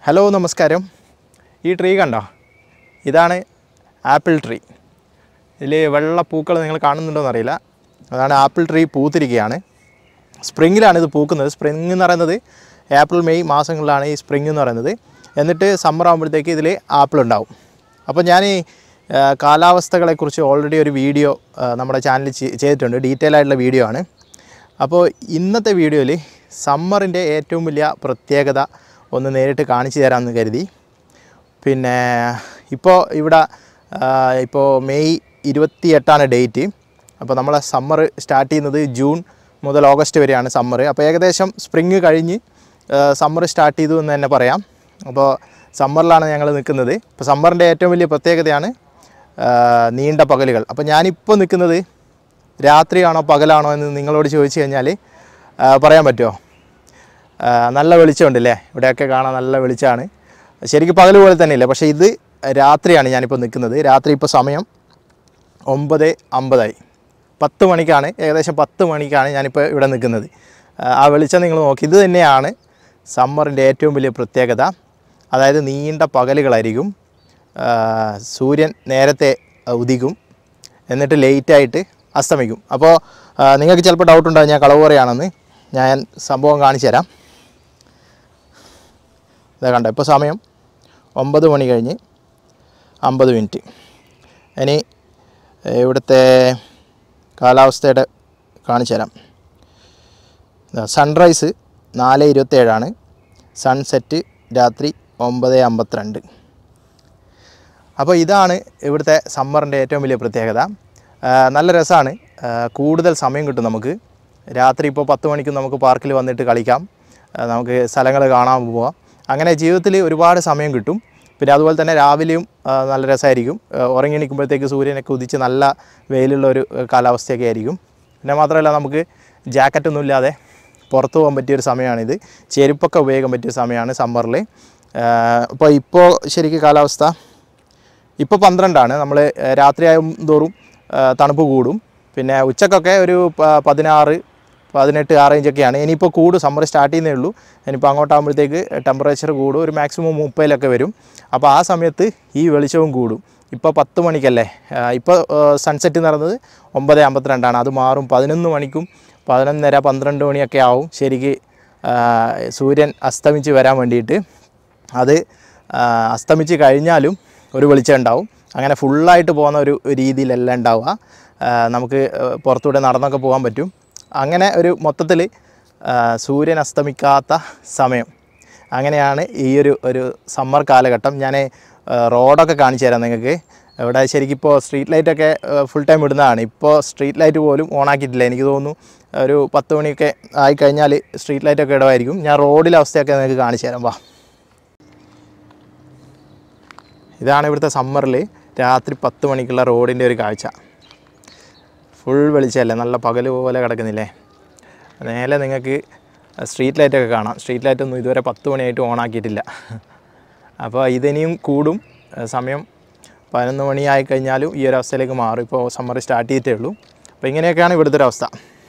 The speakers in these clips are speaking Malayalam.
ഹലോ നമസ്കാരം. ഈ ട്രീ കണ്ടോ? ഇതാണ് ആപ്പിൾ ട്രീ. ഇതിൽ വെള്ള പൂക്കൾ നിങ്ങൾ കാണുന്നുണ്ടോയെന്ന് അറിയില്ല. അതാണ് ആപ്പിൾ ട്രീ പൂത്തിരിക്കുകയാണ്. സ്പ്രിങ്ങിലാണ് ഇത് പൂക്കുന്നത്. സ്പ്രിങ് എന്ന് പറയുന്നത് ഏപ്രിൽ മെയ് മാസങ്ങളിലാണ് ഈ സ്പ്രിങ് എന്ന് പറയുന്നത്. എന്നിട്ട് സമ്മർ ആകുമ്പോഴത്തേക്ക് ഇതിൽ ആപ്പിൾ ഉണ്ടാവും. അപ്പോൾ ഞാൻ ഈ കാലാവസ്ഥകളെക്കുറിച്ച് ഓൾറെഡി ഒരു വീഡിയോ നമ്മുടെ ചാനലിൽ ചെയ്തിട്ടുണ്ട്. ഡീറ്റെയിൽ ആയിട്ടുള്ള വീഡിയോ ആണ്. അപ്പോൾ ഇന്നത്തെ വീഡിയോയിൽ സമ്മറിൻ്റെ ഏറ്റവും വലിയ പ്രത്യേകത ഒന്ന് നേരിട്ട് കാണിച്ചു തരാമെന്ന് കരുതി. പിന്നെ ഇപ്പോൾ ഇവിടെ മെയ് 28 ഡേറ്റ്. അപ്പോൾ നമ്മളെ സമ്മർ സ്റ്റാർട്ട് ചെയ്യുന്നത് ജൂൺ മുതൽ ഓഗസ്റ്റ് വരെയാണ് സമ്മർ. അപ്പോൾ ഏകദേശം സ്പ്രിങ് കഴിഞ്ഞ് സമ്മർ സ്റ്റാർട്ട് ചെയ്തു എന്ന് തന്നെ പറയാം. അപ്പോൾ സമ്മറിലാണ് ഞങ്ങൾ നിൽക്കുന്നത്. ഇപ്പോൾ സമ്മറിൻ്റെ ഏറ്റവും വലിയ പ്രത്യേകതയാണ് നീണ്ട പകലുകൾ. അപ്പോൾ ഞാനിപ്പോൾ നിൽക്കുന്നത് രാത്രിയാണോ പകലാണോ എന്ന് നിങ്ങളോട് ചോദിച്ചു കഴിഞ്ഞാൽ പറയാൻ പറ്റുമോ? നല്ല വെളിച്ചമുണ്ടല്ലേ? ഇവിടെയൊക്കെ കാണാൻ നല്ല വെളിച്ചമാണ്. ശരിക്കും പകൽ പോലെ തന്നെയില്ല, പക്ഷേ ഇത് രാത്രിയാണ് ഞാനിപ്പോൾ നിൽക്കുന്നത്. രാത്രി ഇപ്പോൾ സമയം 9:50 10 മണിക്കാണ്, ഏകദേശം 10 മണിക്കാണ് ഞാനിപ്പോൾ ഇവിടെ നിൽക്കുന്നത്. ആ വെളിച്ചം നിങ്ങൾ നോക്കി. ഇത് തന്നെയാണ് സമ്മറിൻ്റെ ഏറ്റവും വലിയ പ്രത്യേകത. അതായത് നീണ്ട പകലുകളായിരിക്കും. സൂര്യൻ നേരത്തെ ഉദിക്കും, എന്നിട്ട് ലേറ്റായിട്ട് അസ്തമിക്കും. അപ്പോൾ നിങ്ങൾക്ക് ചിലപ്പോൾ ഡൗട്ട് ഉണ്ടാകും ഞാൻ കളവ് പറയുകയാണെന്ന്. ഞാൻ സംഭവം കാണിച്ചു തരാം. ഇതാ കണ്ടോ, ഇപ്പോൾ സമയം 9 മണി കഴിഞ്ഞ് 50 മിനിറ്റ്. ഇനി ഇവിടുത്തെ കാലാവസ്ഥയുടെ കാണിച്ചു തരാം. സൺറൈസ് 4:27, സൺസെറ്റ് രാത്രി 9:52. അപ്പോൾ ഇതാണ് ഇവിടുത്തെ സമ്മറിൻ്റെ ഏറ്റവും വലിയ പ്രത്യേകത. നല്ല രസമാണ്. കൂടുതൽ സമയം കിട്ടും നമുക്ക്. രാത്രി ഇപ്പോൾ 10 മണിക്ക് നമുക്ക് പാർക്കിൽ വന്നിട്ട് കളിക്കാം, നമുക്ക് സ്ഥലങ്ങൾ കാണാൻ പോവാം. അങ്ങനെ ജീവിതത്തിൽ ഒരുപാട് സമയം കിട്ടും. പിന്നെ അതുപോലെ തന്നെ രാവിലെയും നല്ല രസമായിരിക്കും. ഉറങ്ങി എണീക്കുമ്പോഴത്തേക്ക് സൂര്യനൊക്കെ ഉദിച്ച് നല്ല വെയിലുള്ള ഒരു കാലാവസ്ഥയൊക്കെ ആയിരിക്കും. പിന്നെ മാത്രമല്ല നമുക്ക് ജാക്കറ്റൊന്നും ഇല്ലാതെ പുറത്ത് പോകാൻ പറ്റിയൊരു സമയമാണിത്. ചെരുപ്പൊക്കെ ഉപയോഗിക്കാൻ പറ്റിയ സമയമാണ് സമ്മറിൽ. ഇപ്പോൾ ശരിക്കും കാലാവസ്ഥ ഇപ്പോൾ 12 നമ്മൾ രാത്രിയായും തോറും തണുപ്പ് കൂടും. പിന്നെ ഉച്ചക്കൊക്കെ ഒരു 16, 18 ആ റേഞ്ചൊക്കെയാണ്. ഇനിയിപ്പോൾ കൂടും. സമ്മർ സ്റ്റാർട്ട് ചെയ്യുന്നേ ഉള്ളൂ. ഇനിയിപ്പോൾ അങ്ങോട്ടാകുമ്പോഴത്തേക്ക് ടെമ്പറേച്ചർ കൂടും. ഒരു മാക്സിമം 30 വരും. അപ്പോൾ ആ സമയത്ത് ഈ വെളിച്ചവും കൂടും. ഇപ്പോൾ 10 മണിക്കല്ലേ, ഇപ്പോൾ സൺസെറ്റ് നടന്നത് 9:52. അത് മാറും. 11 മണിക്കും 11:30 12 മണിയൊക്കെ ആവും ശരിക്ക് സൂര്യൻ അസ്തമിച്ച് വരാൻ വേണ്ടിയിട്ട്. അത് അസ്തമിച്ച് കഴിഞ്ഞാലും ഒരു വെളിച്ചം ഉണ്ടാവും. അങ്ങനെ ഫുള്ളായിട്ട് പോകുന്ന ഒരു രീതിയിലല്ല ഉണ്ടാവുക. നമുക്ക് പുറത്തൂടെ നടന്നൊക്കെ പോകാൻ പറ്റും. അങ്ങനെ ഒരു മൊത്തത്തിൽ സൂര്യൻ അസ്തമിക്കാത്ത സമയം. അങ്ങനെയാണ് ഈ ഒരു സമ്മർ കാലഘട്ടം. ഞാൻ റോഡൊക്കെ കാണിച്ചു തരാം നിങ്ങൾക്ക്. ഇവിടെ ശരിക്കും ഇപ്പോൾ സ്ട്രീറ്റ് ലൈറ്റൊക്കെ ഫുൾ ടൈം ഇടുന്നതാണ്. ഇപ്പോൾ സ്ട്രീറ്റ് ലൈറ്റ് പോലും ഓണാക്കിയിട്ടില്ല. എനിക്ക് തോന്നുന്നു ഒരു 10 മണിയൊക്കെ ആയിക്കഴിഞ്ഞാൽ സ്ട്രീറ്റ് ലൈറ്റൊക്കെ ഇടുമായിരിക്കും. ഞാൻ റോഡിലെ അവസ്ഥയൊക്കെ നിങ്ങൾക്ക് കാണിച്ചു തരാം. വാ, ഇതാണ് ഇവിടുത്തെ സമ്മറിൽ രാത്രി 10 മണിക്കുള്ള റോഡിൻ്റെ ഒരു കാഴ്ച. ഫുൾ വെളിച്ചമല്ലേ, നല്ല പകൽ പോലെ കിടക്കുന്നില്ലേ? നേരെ നിങ്ങൾക്ക് സ്ട്രീറ്റ് ലൈറ്റൊക്കെ കാണാം. സ്ട്രീറ്റ് ലൈറ്റൊന്നും ഇതുവരെ 10 മണിയായിട്ട് ഓണാക്കിയിട്ടില്ല. അപ്പോൾ ഇതിനിയും കൂടും. സമയം 11 മണിയായി കഴിഞ്ഞാലും ഈ ഒരു അവസ്ഥയിലേക്ക് മാറും. ഇപ്പോൾ സമ്മർ സ്റ്റാർട്ട് ചെയ്തിട്ടേ ഉള്ളൂ. അപ്പോൾ ഇങ്ങനെയൊക്കെയാണ് ഇവിടുത്തെ ഒരു അവസ്ഥ.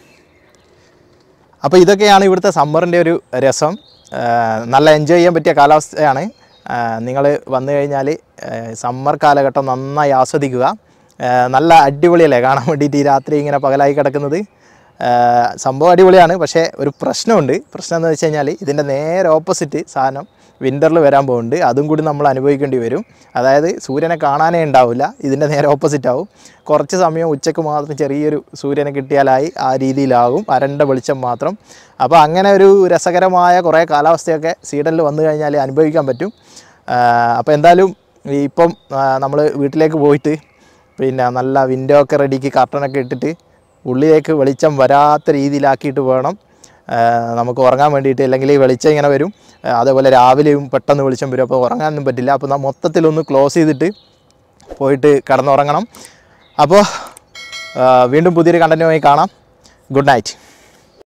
അപ്പോൾ ഇതൊക്കെയാണ് ഇവിടുത്തെ സമ്മറിൻ്റെ ഒരു രസം. നല്ല എൻജോയ് ചെയ്യാൻ പറ്റിയ കാലാവസ്ഥയാണ്. നിങ്ങൾ വന്നു കഴിഞ്ഞാൽ സമ്മർ കാലഘട്ടം നന്നായി ആസ്വദിക്കുക. നല്ല അടിപൊളിയല്ലേ കാണാൻ വേണ്ടിയിട്ട്. ഈ രാത്രി ഇങ്ങനെ പകലായി കിടക്കുന്നത് സംഭവം അടിപൊളിയാണ്. പക്ഷേ ഒരു പ്രശ്നമുണ്ട്. പ്രശ്നം എന്ന് വെച്ച് കഴിഞ്ഞാൽ ഇതിൻ്റെ നേരെ ഓപ്പോസിറ്റ് സാധനം വിൻ്ററിൽ വരാൻ പോകുന്നുണ്ട്. അതും കൂടി നമ്മൾ അനുഭവിക്കേണ്ടി വരും. അതായത് സൂര്യനെ കാണാനേ ഉണ്ടാവില്ല. ഇതിൻ്റെ നേരെ ഓപ്പോസിറ്റ് ആവും. കുറച്ച് സമയം ഉച്ചയ്ക്ക് മാത്രം ചെറിയൊരു സൂര്യനെ കിട്ടിയാലായി ആ രീതിയിലാകും. അരണ്ട വെളിച്ചം മാത്രം. അപ്പോൾ അങ്ങനെ ഒരു രസകരമായ കുറേ കാലാവസ്ഥയൊക്കെ സ്വീഡനിൽ വന്നു കഴിഞ്ഞാൽ അനുഭവിക്കാൻ പറ്റും. അപ്പോൾ എന്തായാലും ഇപ്പം നമ്മൾ വീട്ടിലേക്ക് പോയിട്ട് പിന്നെ നല്ല വിൻഡോ ഒക്കെ റെഡിക്ക് കർട്ടനൊക്കെ ഇട്ടിട്ട് ഉള്ളിലേക്ക് വെളിച്ചം വരാത്ത രീതിയിലാക്കിയിട്ട് വേണം നമുക്ക് ഉറങ്ങാൻ വേണ്ടിയിട്ട്. അല്ലെങ്കിൽ ഈ വെളിച്ചം ഇങ്ങനെ വരും. അതേപോലെ രാവിലെയും പെട്ടെന്ന് വെളിച്ചം വരും. അപ്പോൾ ഉറങ്ങാനൊന്നും പറ്റില്ല. അപ്പോൾ മൊത്തത്തിലൊന്ന് ക്ലോസ് ചെയ്തിട്ട് പോയിട്ട് കിടന്നുറങ്ങണം. അപ്പോൾ വീണ്ടും പുതിയൊരു കണ്ടൻറ്റുമായി കാണാം. Good night.